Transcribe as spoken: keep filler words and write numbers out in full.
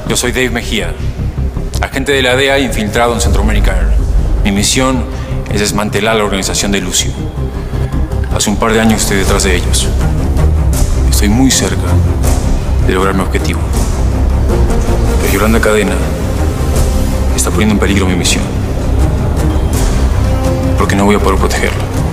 Yo soy Dave Mejía, agente de la D E A infiltrado en Centroamérica Air. Mi misión es desmantelar la organización de Lucio. Hace un par de años estoy detrás de ellos. Estoy muy cerca de lograr mi objetivo. Pero Yolanda Cadena está poniendo en peligro mi misión. Porque no voy a poder protegerla.